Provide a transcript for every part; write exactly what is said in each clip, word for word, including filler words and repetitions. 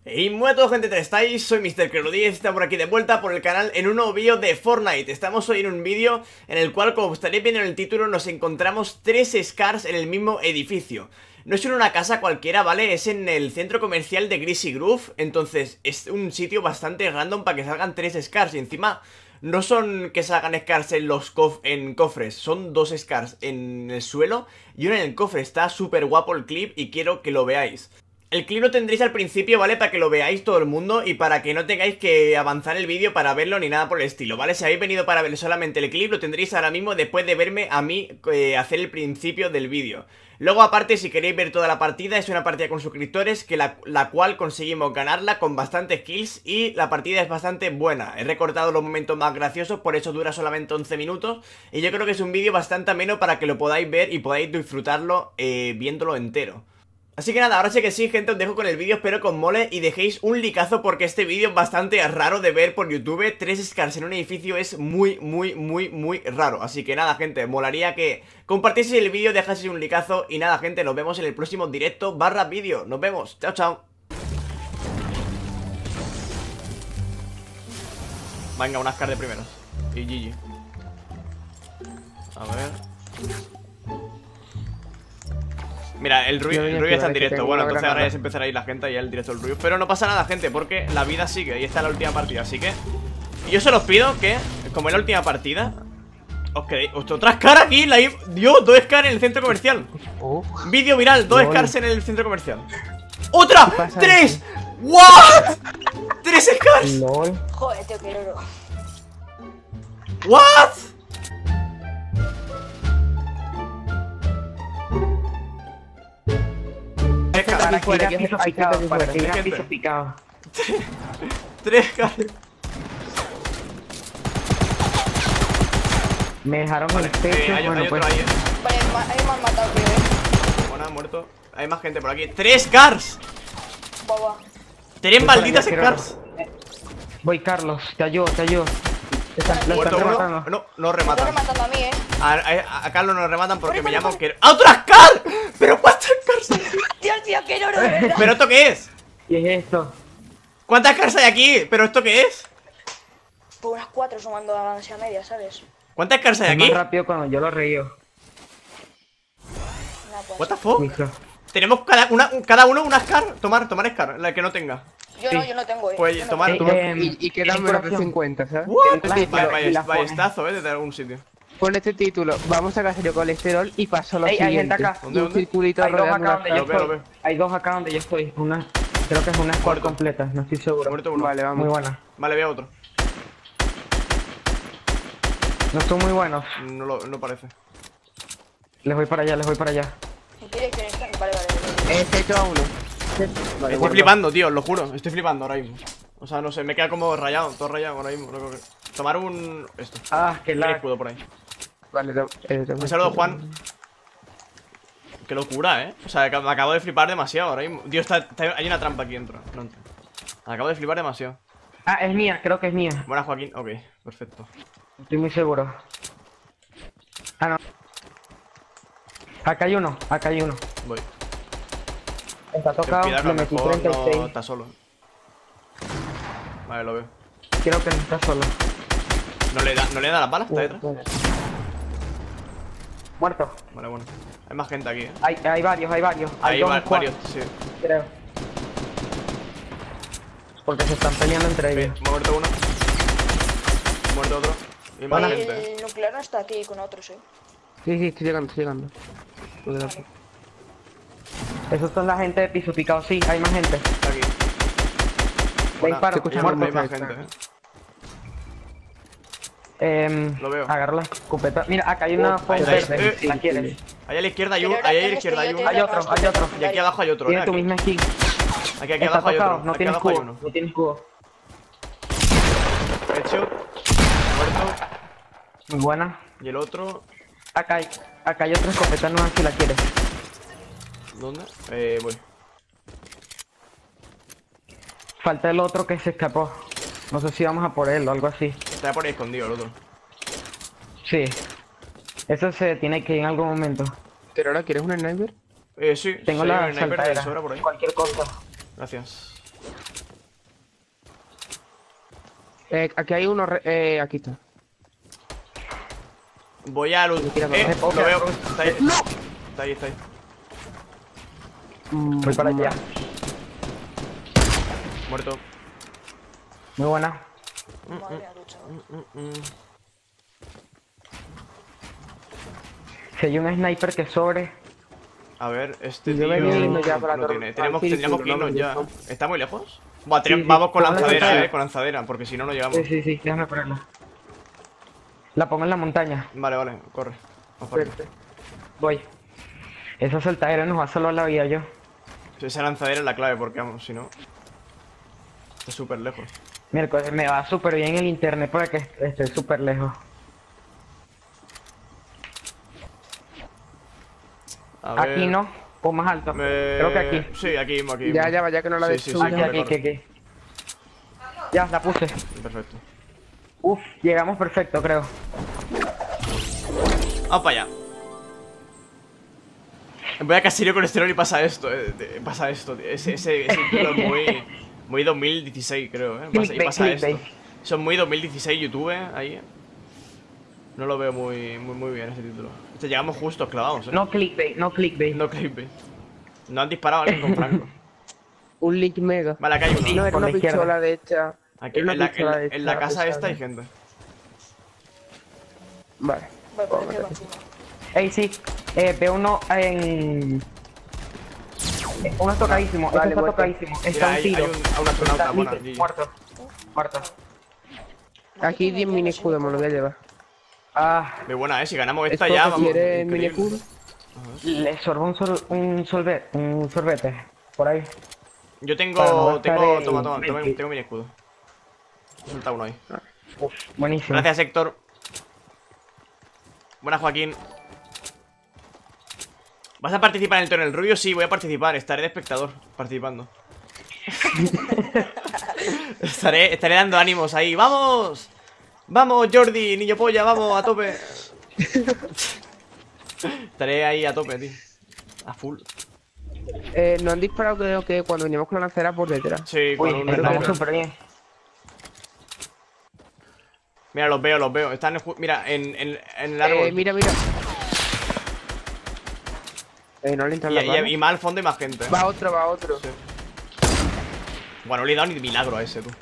Y muy a todos, gente, ¿cómo estáis? Soy míster Crelodí y está por aquí de vuelta por el canal en un nuevo vídeo de Fortnite. Estamos hoy en un vídeo en el cual, como estaréis viendo en el título, nos encontramos tres Scars en el mismo edificio. No es en una casa cualquiera, ¿vale? Es en el centro comercial de Greasy Groove. Entonces es un sitio bastante random para que salgan tres Scars. Y encima no son que salgan Scars en los cof en cofres, son dos Scars en el suelo y uno en el cofre. Está súper guapo el clip y quiero que lo veáis. El clip lo tendréis al principio, ¿vale? Para que lo veáis todo el mundo y para que no tengáis que avanzar el vídeo para verlo ni nada por el estilo, ¿vale? Si habéis venido para ver solamente el clip, lo tendréis ahora mismo después de verme a mí eh, hacer el principio del vídeo. Luego, aparte, si queréis ver toda la partida, es una partida con suscriptores, que la, la cual conseguimos ganarla con bastantes kills y la partida es bastante buena. He recortado los momentos más graciosos, por eso dura solamente once minutos. Y yo creo que es un vídeo bastante ameno para que lo podáis ver y podáis disfrutarlo eh, viéndolo entero. Así que nada, ahora sí que sí, gente, os dejo con el vídeo, espero que os mole y dejéis un likeazo porque este vídeo es bastante raro de ver por YouTube. Tres Scars en un edificio es muy, muy, muy, muy raro. Así que nada, gente, molaría que compartieseis el vídeo, dejaseis un likeazo y nada, gente, nos vemos en el próximo directo barra vídeo. Nos vemos, chao, chao. Venga, una Scar de primeros y G G. A ver... Mira, el Rubio, el Rubio está en directo. Bueno, entonces ahora ya se empezará a ir la gente y ya el directo del Rubio. Pero no pasa nada, gente, porque la vida sigue y esta es la última partida. Así que yo se los pido que, como es la última partida, os quedéis. Otra Scar aquí, la... Dios, dos Scars en el centro comercial. Oh. Vídeo viral, dos Scars en el centro comercial. ¡Otra! ¡Tres! ¿What? ¡Tres Scars! LOL. Joder, tío, qué oro. ¿What? Para aquí fuera, piso picado, para que veas piso picado. Tres caras. Me dejaron Vale, el techo, eh, hay, bueno hay pues. Otro ahí, eh. Vale, hay más matado, tío, eh. Bueno, ha muerto. Hay más gente por aquí. ¡Tres Scars! Boba. ¡Tres malditas Scars! Voy, Carlos, te ayudo, te ayudo. Están, lo Muerto están uno. rematando. No, no Me rematan. están rematando a mí, eh. A, a, a Carlos no lo rematan porque Corre, me corre, llamo corre. que... ¡Ah, otra Scar! ¿Pero cuántas Scars? Tío, tío, qué oro, de verdad. ¿Pero esto qué es? ¿Qué es esto? ¿Cuántas Scars hay aquí? ¿Pero esto qué es? Por unas cuatro sumando a la ansia media, ¿sabes? ¿Cuántas Scars hay Es más aquí? rápido cuando yo lo río. Nah, pues. ¿What the fuck? Listo. Tenemos cada, una, cada uno una Scar. Tomar, tomar Scar, la que no tenga. Yo no, yo no tengo, eh. Pues Yo no tomar, tengo. tomar. Eh, eh, Y, y quedan en menos de curación. cincuenta, ¿sabes? What? Tienes Vaya, título, vaya, y la vaya pones. estazo, eh, de algún sitio. Pon este título, vamos a sacar el colesterol y paso a lo Ey, hay gente siguiente. acá. Y ¿Dónde, un dónde? circulito Hay dos rodeando acá una donde yo Lo veo, lo estoy. veo. Hay dos acá donde yo estoy. Una, creo que es una squad Muerto. completa, no estoy seguro. Muerto uno. Vale, vamos. Muy buena. Vale, veo otro. No son muy buenos. No, lo, no parece. Les voy para allá, les voy para allá. ¿En qué dirección están? Vale, vale, vale. Eh, hecho a uno. Estoy Vale, bueno. flipando, tío, lo juro. Estoy flipando ahora mismo. O sea, no sé, me queda como rayado, todo rayado ahora mismo. No creo que... Tomar un... Esto. Ah, qué Un lag. escudo por ahí. Vale, te- eh, te- Un saludo, Juan. Qué locura, eh. O sea, que me acabo de flipar demasiado ahora mismo. Dios, está, está- hay una trampa aquí dentro. No entiendo. Me acabo de flipar demasiado. Ah, es mía, creo que es mía. Buena, Joaquín. Ok, perfecto. Estoy muy seguro. Ah, no. Acá hay uno, acá hay uno. Voy. Está Ten tocado, cuidado que a le lo metí mejor treinta y seis. no está solo. Vale, lo veo. Creo que no está solo. ¿No le da, ¿no le da las balas? ¿Está detrás? Muerto. Vale, bueno. Hay más gente aquí, eh. Hay, hay varios, hay varios. Hay dos va- squads, varios, sí. creo. Porque se están peleando entre Ve, ellos. muerto uno. Muerto otro. Y más Buena. gente, eh. El nuclear no está aquí con otros, eh. Sí, sí, estoy llegando, estoy llegando. Joder, Vale. Esos son la gente de piso picado, sí, hay más gente. Está aquí. Le Buena. disparo, se escucha Hay muerto. más- hay más muerto. gente, eh. Eh, Lo veo. Agarro la escopeta. Mira, acá hay una Oh, foam ahí está, verde, eh. si la quieres. Ahí a la izquierda hay Pero uno. ahora Ahí a la tienes izquierda que hay yo uno. te- Hay otro, hay otro. Y aquí abajo hay otro, Tiene eh. tu Aquí, misma skin. aquí, aquí Está abajo hay tocado, otro. no Aquí tienes abajo hay cubo. uno. No tienes cubo. Headshot. Muerto. Muy buena. Y el otro. Acá hay, acá hay otra escopeta nueva si la quieres. ¿Dónde? Eh, voy. Falta el otro que se escapó. No sé si vamos a por él o algo así. Está por ahí escondido el otro. Sí. Eso se tiene que ir en algún momento. Pero ahora, ¿quieres un sniper? Eh, sí. Tengo sí, la hay un sniper de saltadera. sobra por ahí. Cualquier cosa. Gracias. Eh, aquí hay uno. re- Eh, aquí está. Voy a luz. Tira para Eh, abajo. lo veo. Está ahí. Está ahí, está ahí. Mm, Voy para allá. Muerto. Muy buena. Madre mía, tú, chaval. Mm, mm. Si hay un sniper que sobre. A ver, este Yo tío venía yendo ya no para lo tor- tiene. Tenemos, al tendríamos círculo, que irnos no, ya. no. ¿Está muy lejos? Buah, Sí, tenemos- sí. vamos con Ponla en la lanzadera, montaña. eh, con lanzadera, porque si no, no llegamos. Sí, sí, sí, déjame ponerla. La pongo en la montaña. Vale, vale, corre. Vamos para allá. Perfecto. Voy. Esa saltadera nos va a salvar la vida yo. Esa lanzadera es la clave, porque vamos, si no. Está súper lejos. Miércoles, me va súper bien el internet para que est- esté súper lejos. A ver. Aquí no, o más alto. Me- Creo que aquí. Sí, aquí mismo, aquí Ya, mismo. ya, vaya que no la Sí, ves sí, tú. sí, Aquí, corre, aquí, corre. aquí, aquí. Ya, la puse. Perfecto. Uf, llegamos perfecto, creo. Vamos para allá. Voy a Casillo con Esterol y pasa esto, eh, de- pasa esto, tío. Ese, ese, ese título es muy, muy dos mil dieciséis, creo, eh. Pasa, y Clickbait, pasa esto. clickbait. Son muy dos mil dieciséis YouTube, eh, ahí. eh. No lo veo muy, muy, muy bien ese título. Este, llegamos justo clavados, eh. No clickbait, no clickbait. No clickbait. No han disparado a alguien con Franco. Un link mega. Vale, acá hay uno. No, era por una la izquierda. pistola de esta. Aquí, Era una en la, en pistola la- de en la esta casa esta pesada. hay gente. Vale. Voy por Vamos el a que ver. consumo. Ey, sí, eh, veo uno en... eh, Uno tocadísimo, ese Vale, está muerto. tocadísimo. Está Mira, un hay, tiro. hay un, a un astronauta, Está buena, libre, G G. muerto. Muerto. Aquí diez mini escudos, me lo voy a llevar. Ah, Muy buena, eh. Si ganamos Esto esta ya, que vamos. quiere mini increíble. escudo. le sorbo un, sol, un, solve- un sorbete. Por ahí. Yo Para no tengo. gastar tengo. el Toma, toma, toma, medkit. tengo mi escudo. He soltado uno ahí. Uf, buenísimo. Gracias, Héctor. Buenas, Joaquín. ¿Vas a participar en el torneo del rubio? Sí, voy a participar. Estaré de espectador participando. estaré, estaré dando ánimos ahí. ¡Vamos! ¡Vamos, Jordi! Niño polla, vamos, a tope. Estaré ahí a tope, tío. A full. Eh, nos han disparado, creo que cuando veníamos con la lancera por detrás. Sí, con Uy, un estamos sniper. súper bien. Mira, los veo, los veo. Están, en ju- mira, en, en, en el árbol. Eh, mira, mira. Eh, no le entran y, las y- balas. y más al fondo y más gente. Va otro, va otro. Sí. Bueno, no le he dado ni de milagro a ese, tú.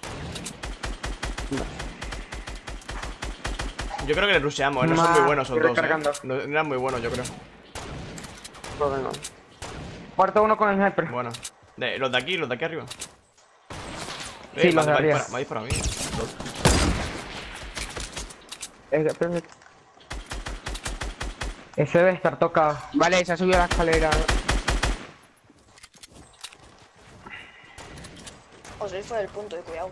Yo creo que le rusheamos, ¿eh? No son muy Ma, buenos esos estoy dos, ¿eh? recargando. No, no eran muy buenos, yo creo. Pues venga. Muerto uno con el sniper. Bueno. De, los de aquí, los de aquí arriba. Sí, me los ha- de me ha arriba. disparado- Me ha disparado a mí. Dos. Eh, perfecto. Ese debe estar tocado. Vale, se ha subido a la escalera. Os sois fuera del punto, de cuidado.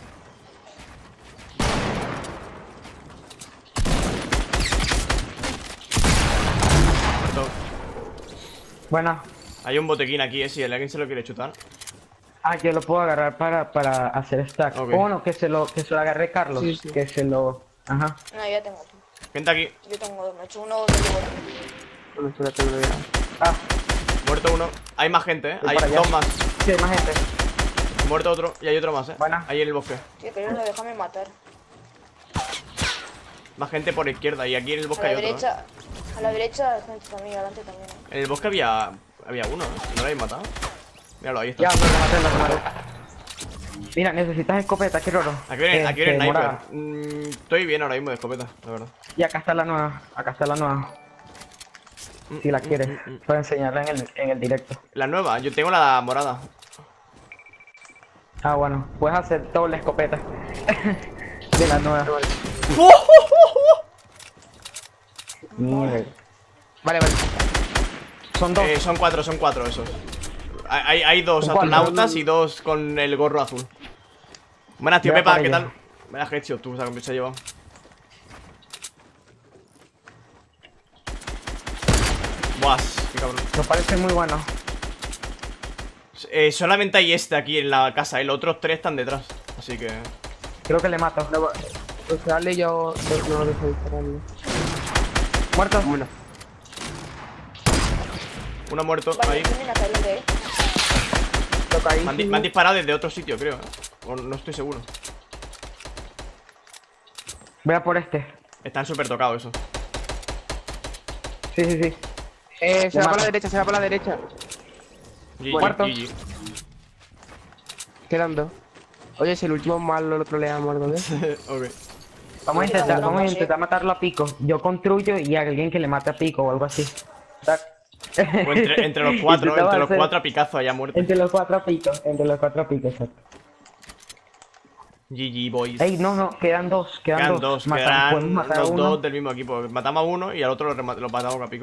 Muerto. Buena. Hay un botequín aquí, eh, si alguien se lo quiere chutar. Ah, yo lo puedo agarrar para, para hacer stack. Ok. O bueno, que se lo, que se lo agarre Carlos. Sí, sí. Que se lo... Ajá. No, yo ya tengo. Gente aquí. Yo tengo dos. Me he hecho uno de llevo otro. Bueno, espérate, me lo voy a- Ah, Muerto uno. Hay más gente, eh. Voy Hay para allá. dos más. sí, hay más gente. Muerto otro. Y hay otro más, eh. Buena. Ahí en el bosque. Tío, pero no déjame matar. Más gente por la izquierda. Y aquí en el A bosque la hay otro. ¿eh? derecha. A la derecha, gente también, adelante también. ¿eh? En el bosque había. Había uno, ¿eh? ¿No lo habéis matado? Míralo, ahí está. Ya, me lo maté, me lo maté. Mira, necesitas escopeta, qué raro. Aquí viene, aquí viene el Este, sniper. morada. Mm, estoy bien ahora mismo de escopeta, la verdad. Y acá está la nueva, acá está la nueva. Si la quieres, mm, mm. puedo enseñarla en el, en el directo. La nueva, yo tengo la morada. Ah, bueno, puedes hacer doble escopeta. De la nueva. Mierda. Vale, vale. Son dos. Eh, son cuatro, son cuatro esos. Hay, hay- hay dos Son cuatro. astronautas y dos con el gorro azul. Buenas, tío Voy a Pepa, por ¿qué ella. tal? Buenas headshot, tú, sabes que se ha llevado. Buah, qué cabrón. Me parece muy bueno. Eh, solamente hay este aquí en la casa, y los otros tres están detrás. Así que. Creo que le mato. No, va- pues dale, yo no no lo dejo dispararle. Muerto. Bueno, Uno muerto Vale, ahí. tienen hasta el de. toca ahí. Me han, di- me han disparado desde otro sitio, creo. ¿eh? O no estoy seguro. Voy a por este. Están súper tocados eso. Sí, sí, sí. Eh, se Lo va para mato. la derecha, se va para la derecha. G G, Muerto. G G. Quedan dos. Oye, si el último mal lo troleamos algo de eso. Ok. Vamos a Sí, intentar, la vamos a trampa, intentar matarlo a pico. Yo construyo y alguien que le mate a pico o algo así. Tac. O entre, entre los cuatro, Intentaba entre los hacer- cuatro a picazo allá muerto. Entre los cuatro a pico, entre los cuatro a pico, exacto. G G, boys. Ey, no, no, quedan dos, quedan, Quedan dos. dos, Mata- quedan podemos matar a los uno. dos del mismo equipo. Matamos a uno y al otro lo, rema- lo matamos a pico.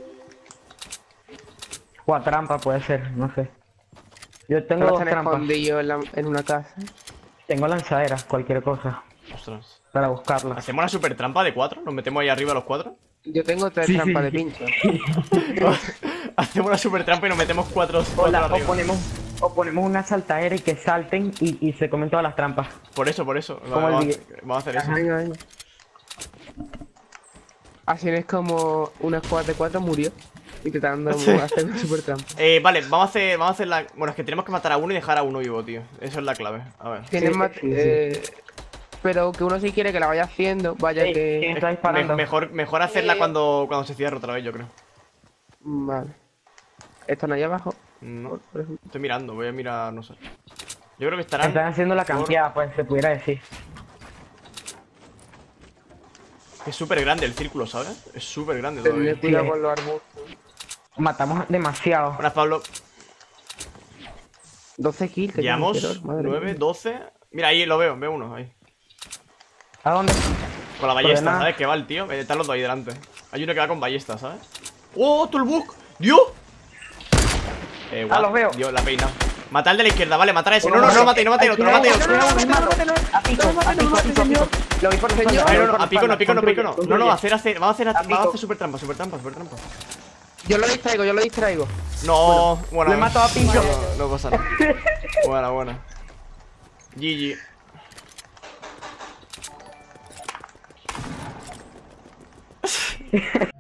O a trampa puede ser, no sé. Yo tengo Ahora dos están trampas. escondidos en, la- en una casa. Tengo lanzaderas, cualquier cosa, Ostras. para buscarlas. ¿Hacemos una super trampa de cuatro? ¿Nos metemos ahí arriba los cuatro? Yo tengo tres Sí, trampas sí, de sí. pincho. Hacemos una super trampa y nos metemos cuatro, O, cuatro la- o arriba. ponemos, o ponemos una saltadera y que salten y, y se comen todas las trampas. Por eso, por eso. Como el Vamos, vídeo. a- vamos a hacer eso. Venga, venga. Así es como una squad de cuatro murió. Intentando hacer una super trampa. Eh, vale, vamos a hacer, vamos a hacer la... Bueno, es que tenemos que matar a uno y dejar a uno vivo, tío. Eso es la clave. A ver. Tienen Sí, más. sí, sí. eh, pero que uno si quiere que la vaya haciendo, vaya Ey, que. ¿quién está disparando? Me- mejor, mejor hacerla Eh. cuando, cuando se cierre otra vez, yo creo. Vale. Esto no hay abajo. No, Por ejemplo. estoy mirando, voy a mirar, no sé. Yo creo que estarán... Están haciendo la por- campeada, pues se pudiera decir. Es súper grande el círculo, ¿sabes? Es súper grande Tener todavía. cuidado Sí. con los arbustos. Matamos demasiado. Buenas, Pablo. doce kills. que Llevamos tiene Terror, madre nueve, mía. doce... Mira, ahí lo veo, veo uno, ahí. ¿A dónde? Con la ballesta, nada. ¿sabes? Que va el tío. Eh, Están los dos ahí delante. Hay uno que va con ballesta, ¿sabes? ¡Oh, Toolbook! ¡Dios! Eh, Ah, what? los veo. Dios, la peina. Mata al de la izquierda, vale, matar a ese. No, no, no lo matéis, no matéis otro, no matéis otro. A pico, a pico, a pico, a pico. Lo vi por señor. Ay, no, no, a pico no, a pico no, a pico no. No, no, Construye. hacer, hacer, vamos a hacer, vamos a pico. hacer super trampa, super trampa, super trampa. Yo lo distraigo, yo lo distraigo. No, bueno. lo he matado a pico. No, no pasa nada. Buena, buena. G G.